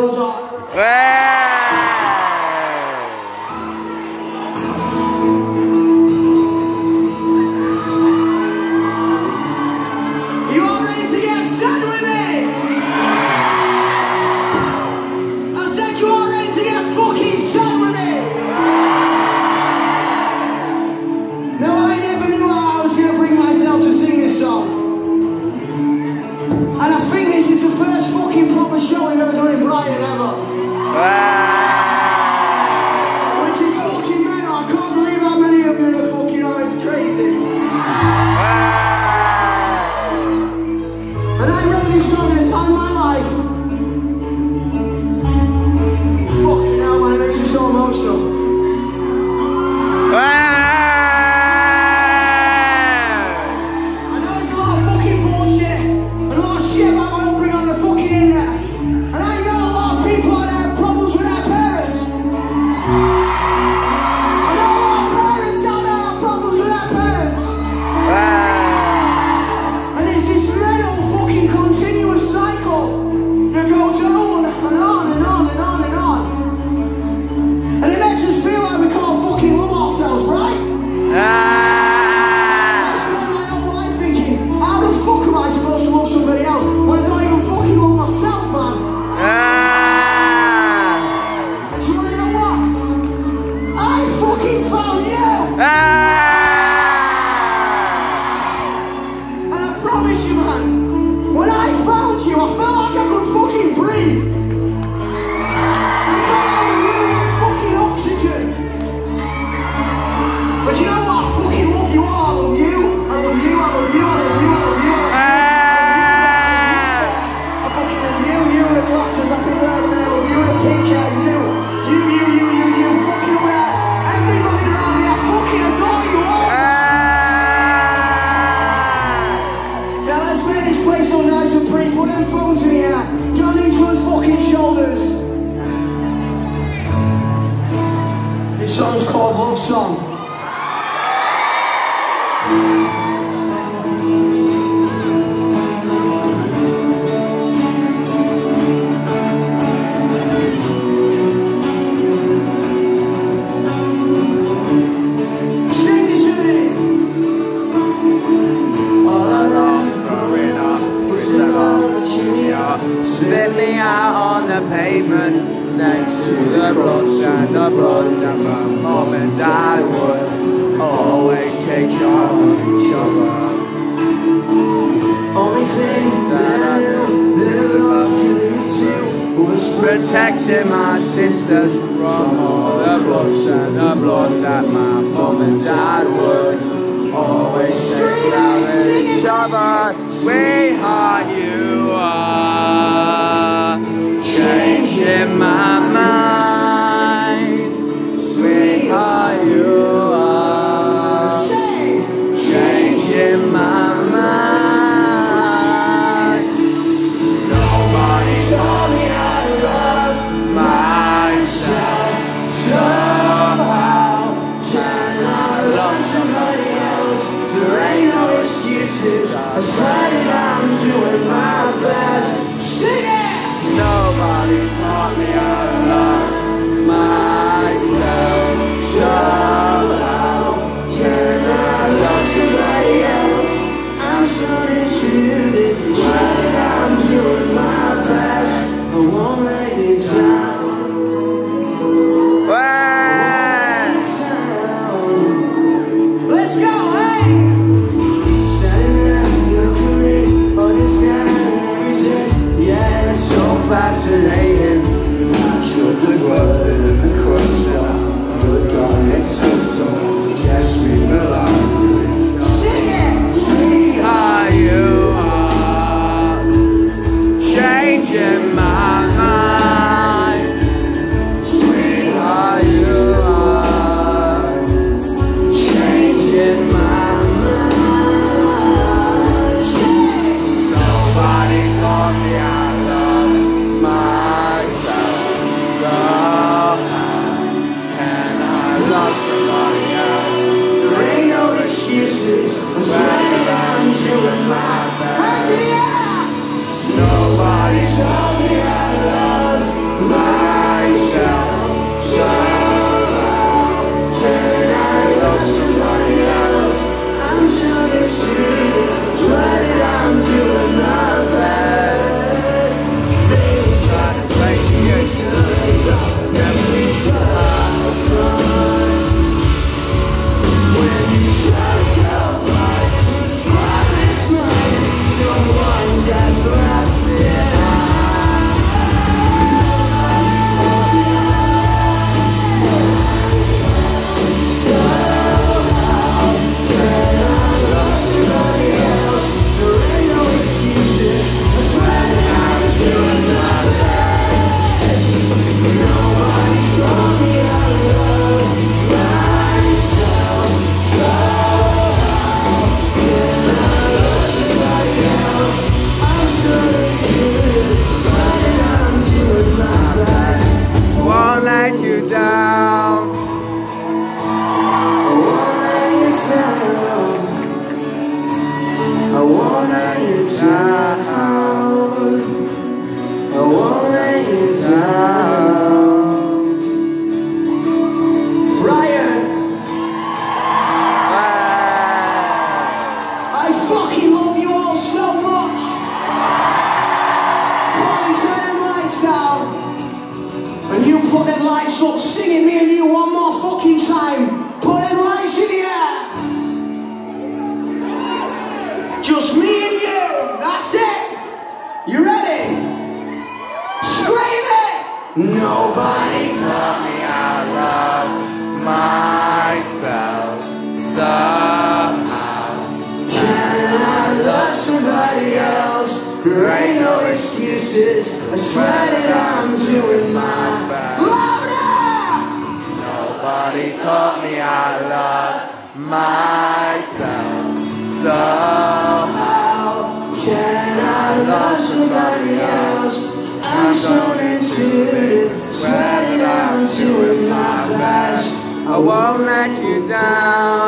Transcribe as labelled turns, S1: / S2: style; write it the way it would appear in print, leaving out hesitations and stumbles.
S1: goes on. You all ready to get sad with me? I said you all ready to get fucking sad with me? No, I never knew how I was going to bring myself to sing this song. And I think this is the first fucking proper show I've ever done in Brighton ever. Which is fucking mental. I can't believe how many of you are fucking on. It's crazy. And I wrote this song at a time in my life. Fucking hell, man, it makes me so emotional. I know there's a lot of fucking bullshit and a lot of shit about my upbringing on the fucking internet. And I know a lot of people out there have problems with their parents. I know a lot of parents out there have problems with their parents. And it's this mental fucking continuous cycle that goes on and on and on and on and on. And it makes us feel like we can't fucking love ourselves, right? I spend my whole life thinking, how the fuck am I supposed to love somebody else when I don't even fucking love myself, man? And do you wanna know what? I fucking found you! And I promise you, man, when I found you, I felt like I could fucking breathe. I felt like I was breathing fucking oxygen. But you know what? I fucking love you all. I love you. I love you. I love you. I love you. I love you. I fucking love you. You with the glasses. I think I love you with the pink hair. You. Fucking over there. Everybody around me. I fucking adore you all. Now let's make this place all nice and pretty. Put them phones in the air. Get on each other's fucking shoulders. This song's called Love Song. Sing this with me.
S2: All alone, growing up, with some opportunity. Spit me out on the pavement next to the bloods and the blood that my mom and dad would always take care of each other. Only thing that I knew that love could lead to was protecting my sisters from all the bloods and the blood that my mom and dad would always take care of each other. Sweetheart, you are changing my mind. Sweetheart, you are changing my mind. Nobody taught me how to love myself. Somehow, can I love somebody else? There ain't no excuses. I swear that I'm doing my best. Sing it! Nobody taught me how to love myself. Somehow, can I love somebody else? I'm trying to do this. Swear that I'm doing my best. I won't let you down.
S1: Let's go, hey!
S2: Standing there, looking at me, understanding everything. Yeah, it's so fascinating. I
S1: now. And you put them lights up, singing me and you one more fucking time. Put them lights in the air. Just me and you, that's it. You ready? Scream it! Nobody taught me how to love myself somehow. Can I love somebody else? There ain't no excuses. I swear that I'm doing my best. Louder! Nobody taught me how to love myself somehow. Can I love somebody else? I'm so into this. Swear that I'm doing my best. I won't let you down.